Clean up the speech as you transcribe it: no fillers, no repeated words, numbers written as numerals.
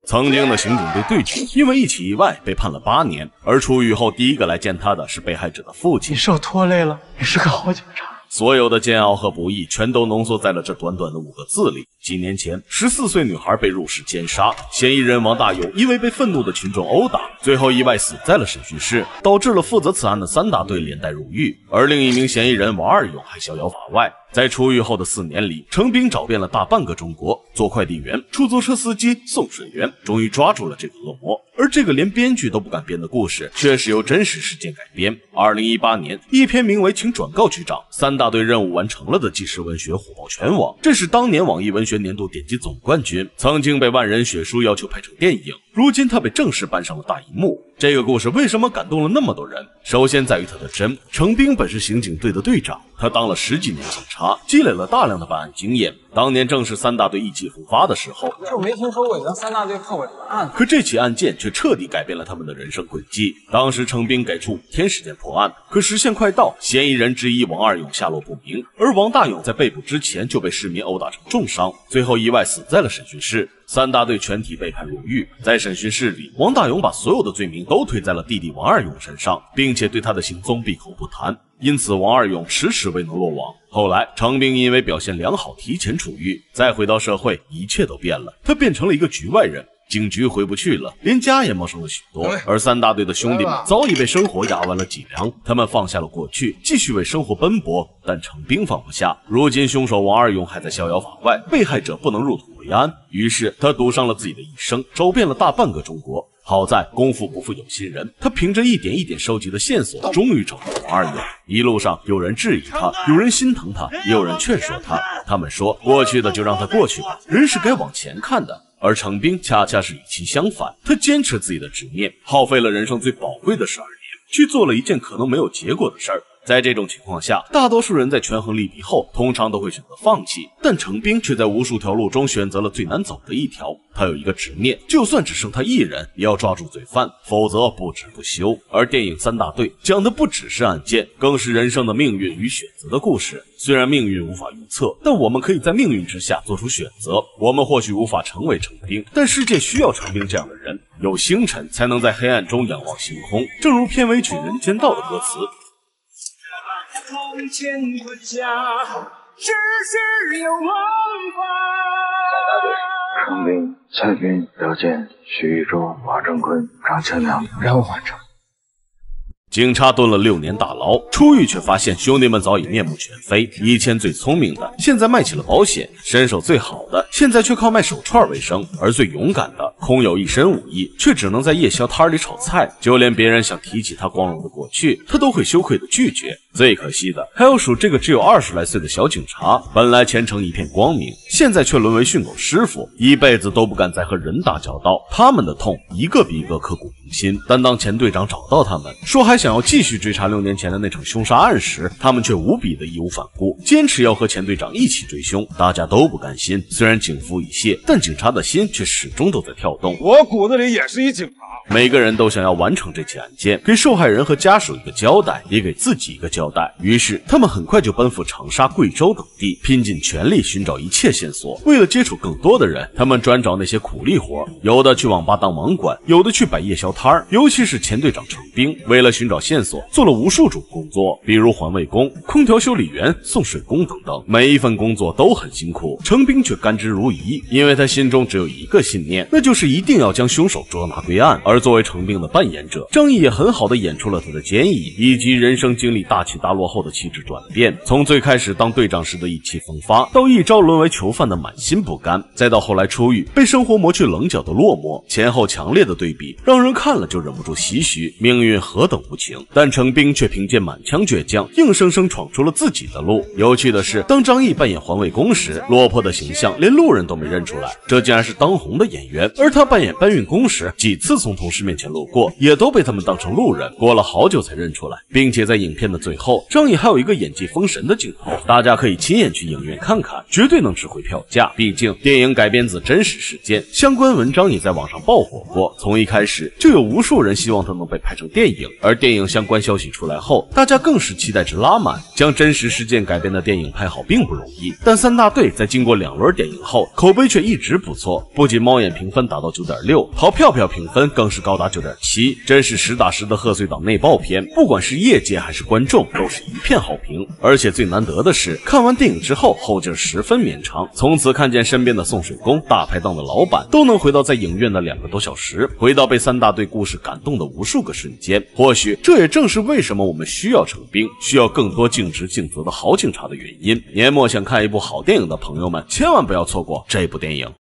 曾经的刑警队队长因为一起意外被判了8年，而出狱后第一个来见他的是被害者的父亲。 你受拖累了，你是个好警察。 所有的煎熬和不易全都浓缩在了这短短的5个字里。几年前，14岁女孩被入室奸杀，嫌疑人王大勇因为被愤怒的群众殴打，最后意外死在了审讯室，导致了负责此案的3大队连带入狱，而另一名嫌疑人王二勇还逍遥法外。在出狱后的4年里，程兵找遍了大半个中国，做快递员、出租车司机、送水员，终于抓住了这个恶魔。而这个连编剧都不敢编的故事，却是由真实事件改编。2018年，一篇名为《请转告局长，3大队任务完成了》的纪实文学火爆全网，这是当年网易文学年度点击总冠军，曾经被万人血书要求拍成电影，如今他被正式搬上了大荧幕。这个故事为什么感动了那么多人？首先在于他的真。程兵本是刑警队的队长，他当了10几年警察，积累了大量的办案经验。当年正是3大队意气风发的时候， 就没听说过有让3大队破伪的案子。 可这起案件却彻底改变了他们的人生轨迹。当时程兵给出5天时间破案，可时限快到，嫌疑人之一王二勇下落不明，而王大勇在被捕之前就被市民殴打成重伤，最后意外死在了审讯室。3大队全体被判入狱。在审讯室里，王大勇把所有的罪名都推在了弟弟王二勇身上，并且对他的行踪闭口不谈，因此王二勇迟迟未能落网。后来程兵因为表现良好提前出狱，再回到社会，一切都变了，他变成了一个局外人，警局回不去了，连家也陌生了许多。而3大队的兄弟们早已被生活压弯了脊梁，他们放下了过去，继续为生活奔波。但程兵放不下，如今凶手王二勇还在逍遥法外，被害者不能入土为安，于是他赌上了自己的一生，走遍了大半个中国。好在功夫不负有心人，他凭着一点一点收集的线索，终于找到王二勇。一路上有人质疑他，有人心疼他，也有人劝说他。他们说，过去的就让他过去吧，人是该往前看的。而程兵恰恰是与其相反，他坚持自己的执念，耗费了人生最宝贵的12年，去做了一件可能没有结果的事儿。在这种情况下，大多数人在权衡利弊后，通常都会选择放弃，但程兵却在无数条路中选择了最难走的一条。他有一个执念，就算只剩他一人，也要抓住罪犯，否则不止不休。而电影3大队讲的不只是案件，更是人生的命运与选择的故事。虽然命运无法预测，但我们可以在命运之下做出选择。我们或许无法成为程兵，但世界需要程兵这样的人。有星辰才能在黑暗中仰望星空，正如片尾曲《人间道》的歌词。从前的家，世事有王法。 程兵、蔡斌、廖健、徐玉洲、马正坤、张千良，任务完成。 警察蹲了6年大牢，出狱却发现兄弟们早已面目全非。以前最聪明的，现在卖起了保险；身手最好的，现在却靠卖手串为生；而最勇敢的，空有一身武艺，却只能在夜宵摊里炒菜。就连别人想提起他光荣的过去，他都会羞愧的拒绝。最可惜的，还要数这个只有20来岁的小警察，本来前程一片光明，现在却沦为训狗师傅，一辈子都不敢再和人打交道。他们的痛，一个比一个刻骨铭心。但当前队长找到他们，说还想要继续追查6年前的那场凶杀案时，他们却无比的义无反顾，坚持要和前队长一起追凶。大家都不甘心，虽然警服已卸，但警察的心却始终都在跳动。 我骨子里也是一警察。 每个人都想要完成这起案件，给受害人和家属一个交代，也给自己一个交代。于是他们很快就奔赴长沙、贵州等地，拼尽全力寻找一切线索。为了接触更多的人，他们专找那些苦力活，有的去网吧当网管，有的去摆夜宵摊，尤其是前队长程兵，为了寻找线索，做了无数种工作，比如环卫工、空调修理员、送水工等等。每一份工作都很辛苦，程兵却甘之如饴，因为他心中只有一个信念，那就是一定要将凶手捉拿归案。而作为程兵的扮演者，张译也很好的演出了他的坚毅，以及人生经历大起大落后的气质转变。从最开始当队长时的意气风发，到一朝沦为囚犯的满心不甘，再到后来出狱被生活磨去棱角的落寞，前后强烈的对比，让人看了就忍不住唏嘘，命运何等无情。但程兵却凭借满腔倔强，硬生生闯出了自己的路。有趣的是，当张译扮演环卫工时，落魄的形象连路人都没认出来，这竟然是当红的演员。而他扮演搬运工时，几次从同事面前路过，也都被他们当成路人，过了好久才认出来，并且在影片的最后，张译还有一个演技封神的镜头，大家可以亲眼去影院看看，绝对能值回票价。毕竟电影改编自真实事件，相关文章也在网上爆火过，从一开始就有无数人希望它能被拍成电影，而电影相关消息出来后，大家更是期待值拉满。将真实事件改编的电影拍好并不容易，但三大队在经过2轮点映后，口碑却一直不错，不仅猫眼评分达到 9.6， 淘票票评分更是高达 9.7， 真是实打实的贺岁档内爆片，不管是业界还是观众都是一片好评。而且最难得的是，看完电影之后后劲十分绵长，从此看见身边的送水工、大排档的老板都能回到在影院的2个多小时，回到被三大队故事感动的无数个瞬间。或许这也正是为什么我们需要成兵，需要更多尽职尽责的好警察的原因。年末想看一部好电影的朋友们，千万不要错过这部电影。